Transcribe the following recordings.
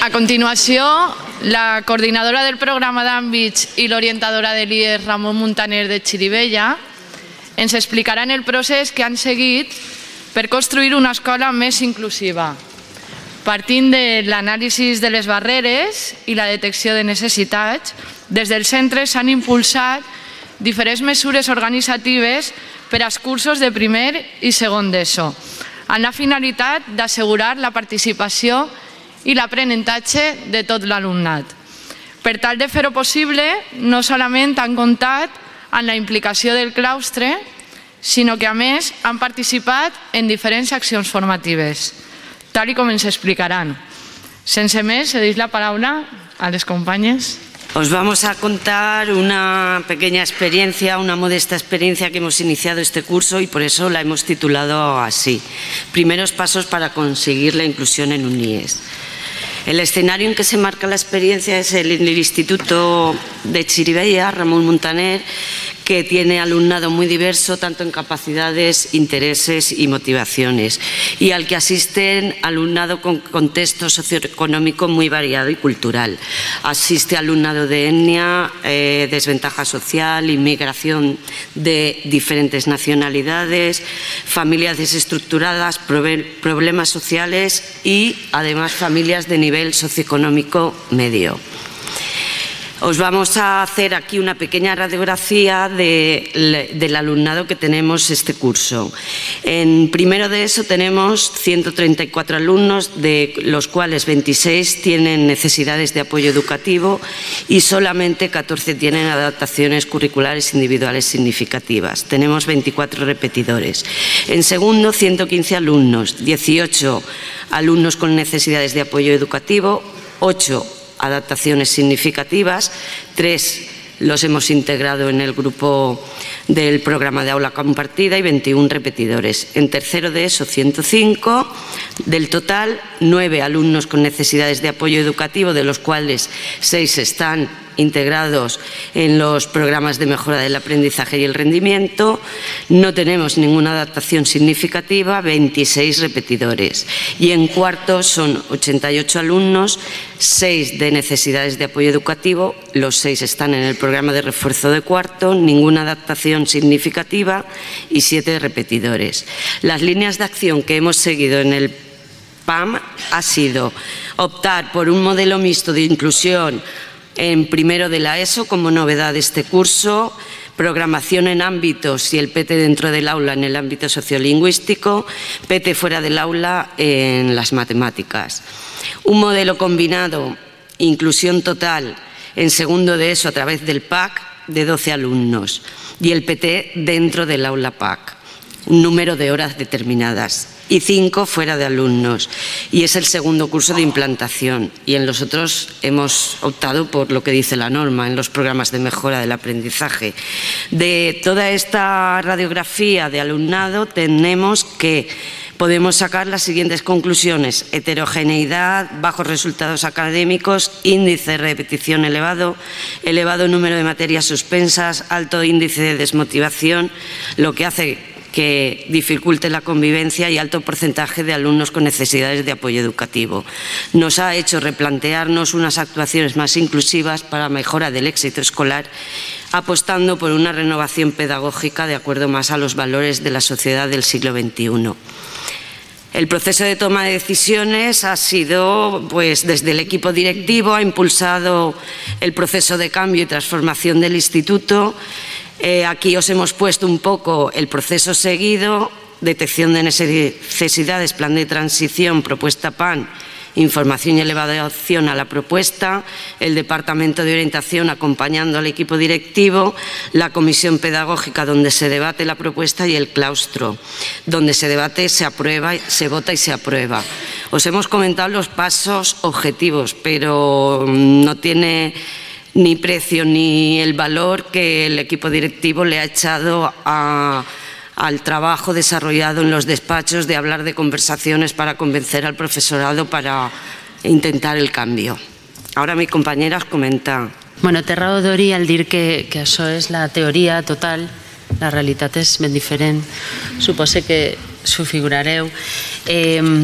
A continuació, la coordinadora del programa d'àmbits i l'orientadora de l'IES, Ramon Muntaner de Xirivella, ens explicaran el procés que han seguit per construir una escola més inclusiva, partint de l'anàlisi de les barreres i la detecció de necessitats. Des del centre s'han impulsat diferents mesures organitzatives per als cursos de primer i segon d'ESO, amb la finalitat d'assegurar la participació i l'aprenentatge de tot l'alumnat. Per tal de fer-ho possible, no solament han comptat amb la implicació del claustre, sinó que a més han participat en diferents accions formatives, tal com ens explicaran. Sense més, cedís la paraula a les companyes. Os vamos a contar una pequeña experiencia, una modesta experiencia que hemos iniciado este curso y por eso la hemos titulado así: Primeros pasos para conseguir la inclusión en un IES. El escenario en que se marca la experiencia es el Instituto de Xirivella, Ramon Muntaner, que tiene alumnado muy diverso, tanto en capacidades, intereses y motivaciones, y al que asisten alumnado con contexto socioeconómico muy variado y cultural. Asiste alumnado de etnia, desventaja social, inmigración de diferentes nacionalidades, familias desestructuradas, problemas sociales y además familias de nivel socioeconómico medio. Os vamos a hacer aquí una pequeña radiografía del alumnado que tenemos este curso. En primero de ESO tenemos 134 alumnos, de los cuales 26 tienen necesidades de apoyo educativo y solamente 14 tienen adaptaciones curriculares individuales significativas. Tenemos 24 repetidores. En segundo, 115 alumnos, 18 alumnos con necesidades de apoyo educativo, 8 adaptaciones significativas, 3 los hemos integrado en el grupo del programa de aula compartida y 21 repetidores. En tercero de ESO, 105, del total 9 alumnos con necesidades de apoyo educativo, de los cuales 6 están integrados en los programas de mejora del aprendizaje y el rendimiento. No tenemos ninguna adaptación significativa, 26 repetidores. Y en cuarto son 88 alumnos, 6 de necesidades de apoyo educativo, los 6 están en el programa de refuerzo de cuarto, ninguna adaptación significativa y 7 repetidores. Las líneas de acción que hemos seguido en el PAM ha sido optar por un modelo mixto de inclusión en primero de la ESO como novedad de este curso, programación en ámbitos y el PT dentro del aula en el ámbito sociolingüístico, PT fuera del aula en las matemáticas. Un modelo combinado, inclusión total, en segundo de ESO a través del PAC de 12 alumnos y el PT dentro del aula PAC, un número de horas determinadas, y 5 fuera de alumnos, y es el segundo curso de implantación, y en los otros hemos optado por lo que dice la norma en los programas de mejora del aprendizaje. De toda esta radiografía de alumnado tenemos que podemos sacar las siguientes conclusiones: heterogeneidad, bajos resultados académicos, índice de repetición elevado, elevado número de materias suspensas, alto índice de desmotivación, lo que hace que dificulte la convivencia, y alto porcentaje de alumnos con necesidades de apoyo educativo. Nos ha hecho replantearnos unas actuaciones más inclusivas para mejora del éxito escolar, apostando por una renovación pedagógica de acuerdo más a los valores de la sociedad del siglo XXI. El proceso de toma de decisiones ha sido, pues desde el equipo directivo, ha impulsado el proceso de cambio y transformación del instituto. Aquí os hemos puesto un poco el proceso seguido: detección de necesidades, plan de transición, propuesta PAN, información y elevación a la propuesta, el departamento de orientación acompañando al equipo directivo, la comisión pedagógica donde se debate la propuesta y el claustro donde se debate, se aprueba, se vota y se aprueba. Os hemos comentado los pasos objetivos, pero no tiene ni precio ni el valor que el equipo directivo le ha echado al trabajo desarrollado en los despachos de hablar de conversaciones para convencer al profesorado para intentar el cambio. Ara mi companyera us comenta. Bueno, té raó Dori al dir que això és la teoria total, la realitat és ben diferent. Suposo que s'ho figurareu.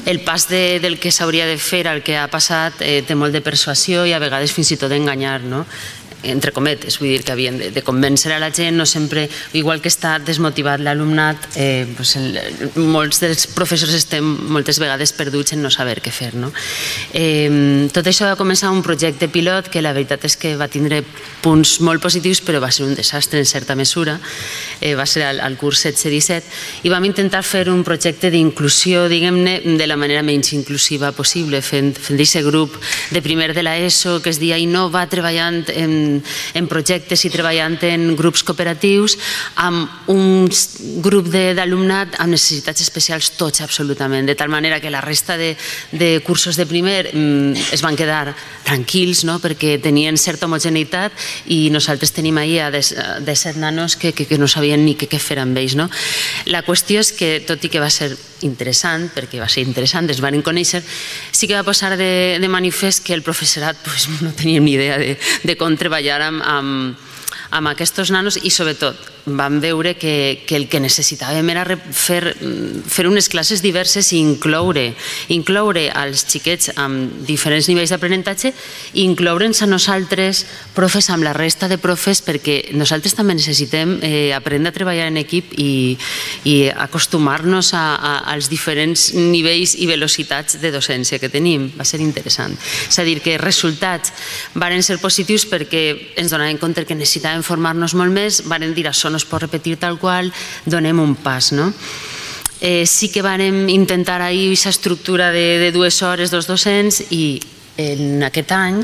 el pas del que s'hauria de fer al que ha passat té molt de persuasió i a vegades fins i tot d'enganyar, no? Entre cometes, vull dir que havien de convèncer a la gent, no sempre, igual que està desmotivat l'alumnat, molts dels professors estem moltes vegades perduts en no saber què fer. Tot això va començar un projecte pilot que la veritat és que va tindre punts molt positius, però va ser un desastre en certa mesura, va ser al curs 16-17, i vam intentar fer un projecte d'inclusió, diguem-ne, de la manera menys inclusiva possible, fent d'aquest grup de primer de l'ESO que es deia Innova, treballant en projectes i treballant en grups cooperatius amb un grup d'alumnat amb necessitats especials tots absolutament, de tal manera que la resta de cursos de primer es van quedar tranquils perquè tenien certa homogeneïtat i nosaltres tenim ahir 17 nanos que no sabien ni què fer amb ells. La qüestió és que, tot i que va ser interessant, perquè va ser interessant, es van conèixer, sí que va posar de manifest que el professorat no tenia ni idea de com treballar amb aquests nanos i sobretot vam veure que el que necessitàvem era fer unes classes diverses i incloure els xiquets amb diferents nivells d'aprenentatge i incloure'ns a nosaltres, profes, amb la resta de profes, perquè nosaltres també necessitem aprendre a treballar en equip i acostumar-nos als diferents nivells i velocitats de docència que tenim. Va ser interessant. És a dir, que els resultats van ser positius perquè ens donàvem compte que necessitàvem formar-nos molt més, van dir això no es pot repetir tal qual, donem un pas. Sí que vam intentar ahir aquesta estructura de 2 hores, 2 docents, i en aquest any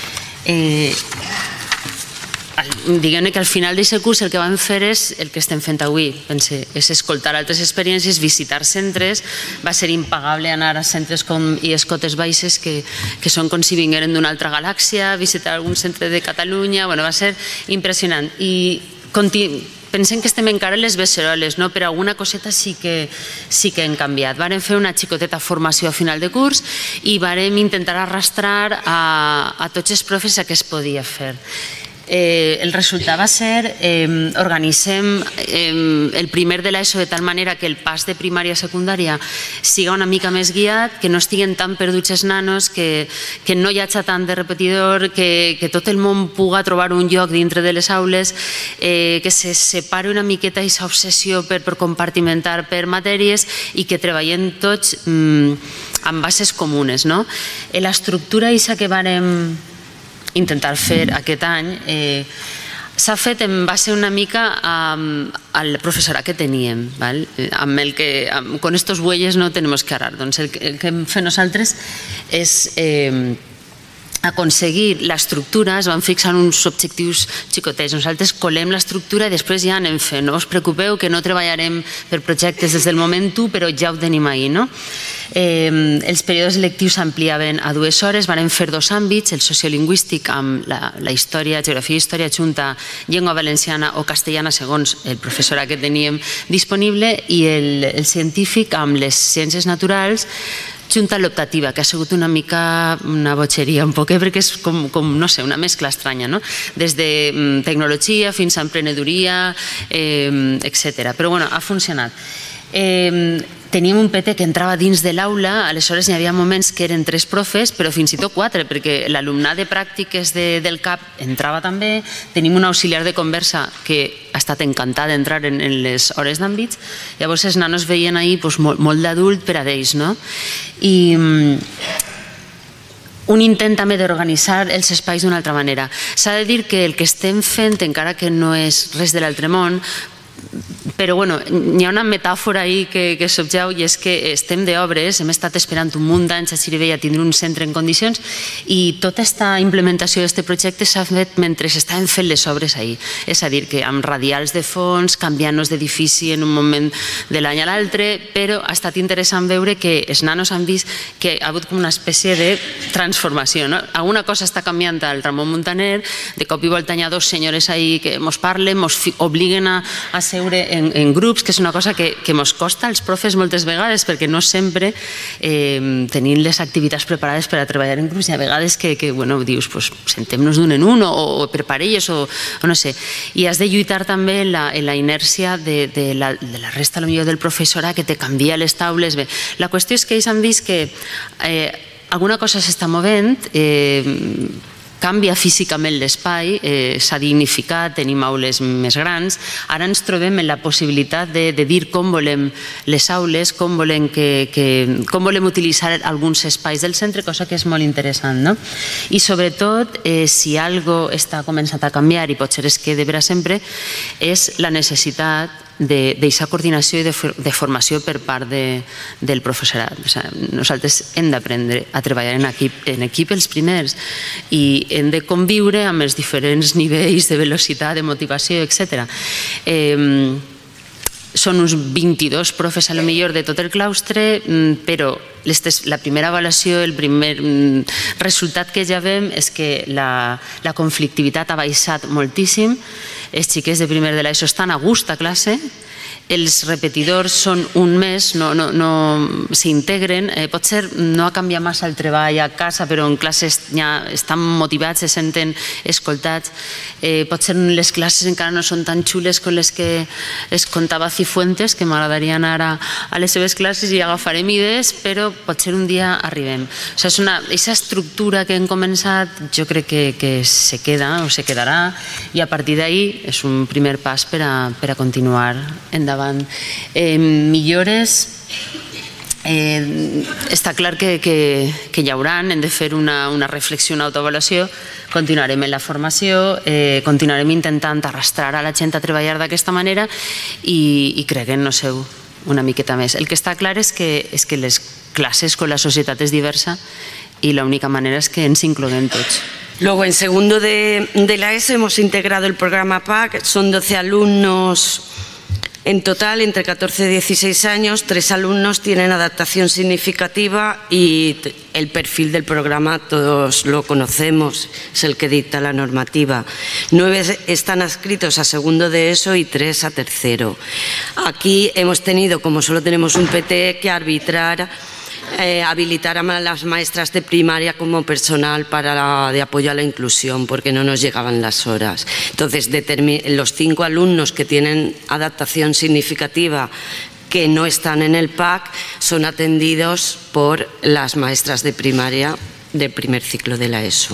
diguem-ne que al final d'aquest curs el que vam fer és el que estem fent avui, és escoltar altres experiències, visitar centres. Va ser impagable anar a centres com Cotes Baixes, que són com si vingueren d'una altra galàxia, visitar algun centre de Catalunya, va ser impressionant. I pensem que estem encara en les beceroles, però alguna coseta sí que hem canviat. Vàrem fer una xicoteta formació a final de curs i vàrem intentar arrastrar a tots els profes a què es podia fer. El resultat va ser organitzem el primer de l'ESO de tal manera que el pas de primària a secundària siga una mica més guiat, que no estiguen tan perduts els nanos, que no hi hagi tant de repetidor, que tot el món puga trobar un lloc dintre de les aules, que se separi una miqueta aquesta obsessió per compartimentar per matèries i que treballem tots amb bases comunes. L'estructura que vàrem intentar fer aquest any s'ha fet en base una mica al professorat que teníem, amb el que con estos bueyes no tenemos que arar. Doncs el que hem fet nosaltres és aconseguir l'estructura, es van fixar uns objectius xicotets. Nosaltres colem l'estructura i després ja anem fent. No us preocupeu que no treballarem per projectes des del moment 1, però ja ho tenim ahir. Els períodes lectius s'ampliaven a 2 hores, vàrem fer 2 àmbits, el sociolingüístic amb la història, geografia i història junta, llengua valenciana o castellana segons el professorat que teníem disponible, i el científic amb les ciències naturals junta l'optativa, que ha sigut una mica una botxeria un poc, perquè és com, no sé, una mescla estranya, des de tecnologia fins a emprenedoria, etc. Però bueno, ha funcionat. Teníem un PT que entrava dins de l'aula, aleshores hi havia moments que eren 3 profes, però fins i tot 4, perquè l'alumnat de pràctiques del CAP entrava també, tenim un auxiliar de conversa que ha estat encantat d'entrar en les hores d'àmbits, llavors els nanos veien ahir molt d'adult per a ells. I un intent també d'organitzar els espais d'una altra manera. S'ha de dir que el que estem fent, encara que no és res de l'altre món, però hi ha una metàfora ahí que s'objeu, i és que estem d'obres, hem estat esperant un munt d'anys a Xirivella a tindre un centre en condicions, i tota aquesta implementació d'aquest projecte s'ha fet mentre s'estaven fent les obres ahir. És a dir, que amb radials de fons, canviant-nos d'edifici en un moment de l'any a l'altre, però ha estat interessant veure que els nanos han vist que ha hagut com una espècie de transformació. Alguna cosa està canviant al Ramon Muntaner, de cop i volta hi ha 2 senyores ahí que ens parlen, ens obliguen a seure en grups, que és una cosa que mos costa als profes moltes vegades, perquè no sempre tenim les activitats preparades per a treballar en grups, i a vegades que dius, sentem-nos d'un en un, o per parelles, o no sé. I has de lluitar també en la inèrcia de la resta, potser, del professorat, que te canvia les taules. Bé, la qüestió és que ells han vist que alguna cosa s'està movent, canvia físicament l'espai, s'ha dignificat, tenim aules més grans. Ara ens trobem en la possibilitat de dir com volem les aules, com volem utilitzar alguns espais del centre, cosa que és molt interessant. I sobretot, si alguna cosa està començant a canviar, i potser es queda per sempre, és la necessitat d'aquesta coordinació i de formació per part del professorat. Nosaltres hem d'aprendre a treballar en equip els primers, i hem de conviure amb els diferents nivells de velocitat, de motivació, etc. Són uns 22 profes, potser, de tot el claustre, però la primera avaluació, el primer resultat que ja veiem és que la conflictivitat ha baixat moltíssim. Els xiquets de primer de l'ESO estan a gust a classe, els repetidors són un mes, s'integren, potser no ha canviat massa el treball a casa, però en classes ja estan motivats, se senten escoltats. Potser les classes encara no són tan xules com les que es contava Cifuentes, que m'agradaria anar a les seves classes i agafarem idees, però potser un dia arribem. Aquesta estructura que hem començat, jo crec que se queda o se quedarà, i a partir d'ahí és un primer pas per a continuar endavant. Millores, està clar que hi haurà, hem de fer una reflexió, una autoavaluació, continuarem en la formació, continuarem intentant arrastrar a la gent a treballar d'aquesta manera, i creguem-nos-ho una miqueta més. El que està clar és que les classes con la societat és diversa, y la única manera es que ens incluyen todos. Luego, en segundo de la ESO hemos integrado el programa PAC, son 12 alumnos en total, entre 14 y 16 años, 3 alumnos tienen adaptación significativa, y el perfil del programa todos lo conocemos, es el que dicta la normativa. 9 están adscritos a segundo de ESO y 3 a tercero. Aquí hemos tenido, como solo tenemos un PT, que habilitar a las maestras de primaria como personal de apoyo a la inclusión, porque no nos llegaban las horas. Entonces, los 5 alumnos que tienen adaptación significativa, que no están en el PAC, son atendidos por las maestras de primaria del primer ciclo de la ESO.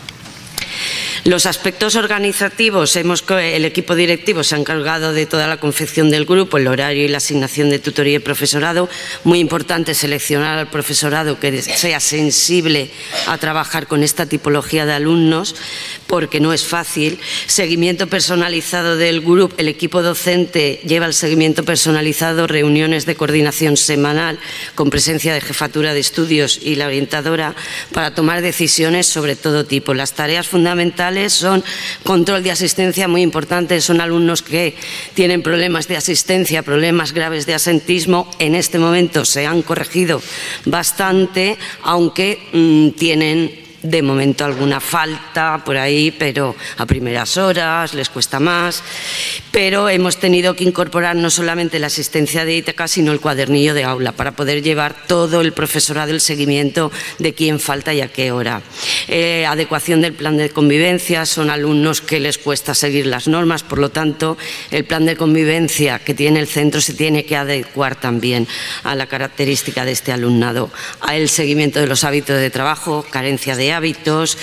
Los aspectos organizativos, el equipo directivo se ha encargado de toda la confección del grupo, el horario y la asignación de tutoría y profesorado. Muy importante seleccionar al profesorado que sea sensible a trabajar con esta tipología de alumnos, porque no es fácil. Seguimiento personalizado del grupo, el equipo docente lleva el seguimiento personalizado, reuniones de coordinación semanal con presencia de jefatura de estudios y la orientadora para tomar decisiones sobre todo tipo. Las tareas fundamentales son control de asistencia, muy importante, son alumnos que tienen problemas de asistencia, problemas graves de absentismo. En este momento se han corregido bastante, aunque tienen de momento alguna falta por ahí, pero a primeras horas les cuesta más. Pero hemos tenido que incorporar no solamente la asistencia de Ítaca, sino el cuadernillo de aula, para poder llevar todo el profesorado, el seguimiento de quién falta y a qué hora. Adecuación del plan de convivencia, son alumnos que les cuesta seguir las normas, por lo tanto el plan de convivencia que tiene el centro se tiene que adecuar también a la característica de este alumnado. El seguimiento de los hábitos de trabajo, carencia de hábitos,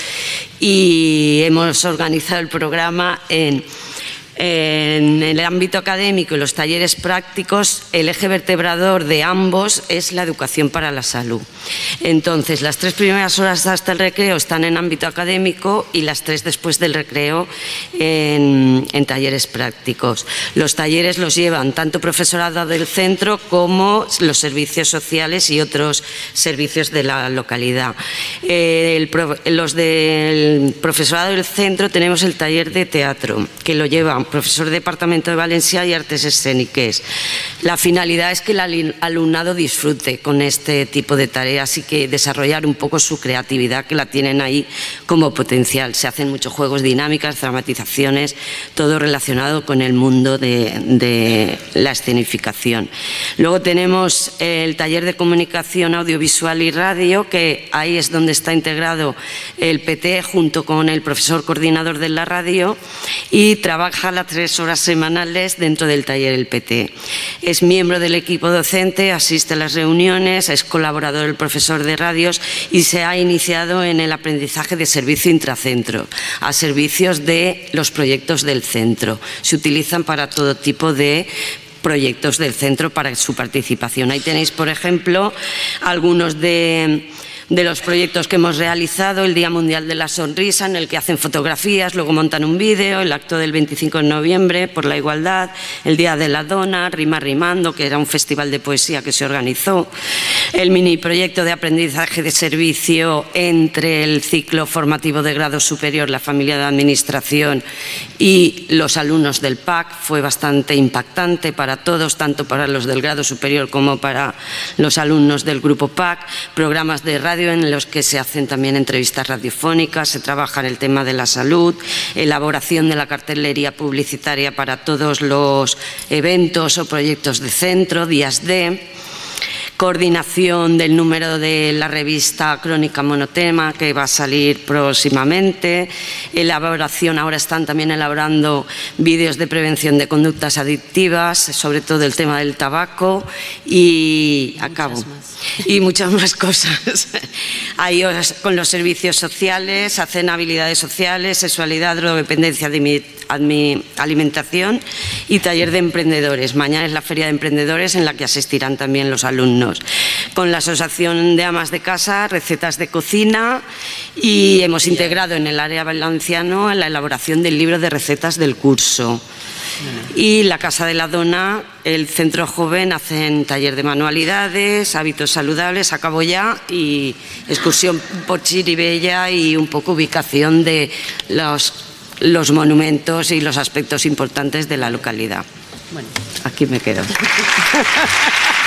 y hemos organizado el programa en el ámbito académico y los talleres prácticos. El eje vertebrador de ambos es la educación para la salud. Entonces, las 3 primeras horas hasta el recreo están en ámbito académico y las 3 después del recreo en talleres prácticos. Los talleres los llevan tanto profesorado del centro como los servicios sociales y otros servicios de la localidad. Los del profesorado del centro tenemos el taller de teatro, que lo llevan profesor de Departamento de Valencia y Artes Escéniques. La finalidad es que el alumnado disfrute con este tipo de tareas y que desarrollar un poco su creatividad, que la tienen ahí como potencial. Se hacen muchos juegos, dinámicas, dramatizaciones, todo relacionado con el mundo de la escenificación. Luego tenemos el taller de comunicación audiovisual y radio, que ahí es donde está integrado el PT junto con el profesor coordinador de la radio, y trabaja las 3 horas semanales dentro del taller del PT. Es miembro del equipo docente, asiste a las reuniones, es colaborador del profesor de radios y se ha iniciado en el aprendizaje de servicio intracentro, a servicios de los proyectos del centro. Se utilizan para todo tipo de proyectos del centro para su participación. Ahí tenéis, por ejemplo, algunos de los proyectos que hemos realizado: el Día Mundial de la Sonrisa, en el que hacen fotografías, luego montan un vídeo; el acto del 25 de noviembre por la igualdad; el Día de la Dona; Rima Rimando, que era un festival de poesía que se organizó; el mini proyecto de aprendizaje de servicio entre el ciclo formativo de grado superior, la familia de administración y los alumnos del PAC. Fue bastante impactante para todos, tanto para los del grado superior como para los alumnos del grupo PAC. Programas de radio en los que se hacen también entrevistas radiofónicas, se trabaja en el tema de la salud, elaboración de la cartelería publicitaria para todos los eventos o proyectos de centro, días de coordinación del número de la revista Crónica Monotema, que va a salir próximamente, elaboración, ahora están también elaborando vídeos de prevención de conductas adictivas, sobre todo el tema del tabaco, y acabo. Y muchas más cosas. Ahí con los servicios sociales hacen habilidades sociales, sexualidad, drogodependencia, alimentación y taller de emprendedores. Mañana es la Feria de Emprendedores, en la que asistirán también los alumnos. Con la Asociación de Amas de Casa, recetas de cocina, y hemos integrado en el área valenciano la elaboración del libro de recetas del curso. Y la Casa de la Dona, el Centro Joven, hacen taller de manualidades, hábitos saludables, acabo ya, y excursión por Chirivella y un poco ubicación de los monumentos y los aspectos importantes de la localidad. Bueno, aquí me quedo.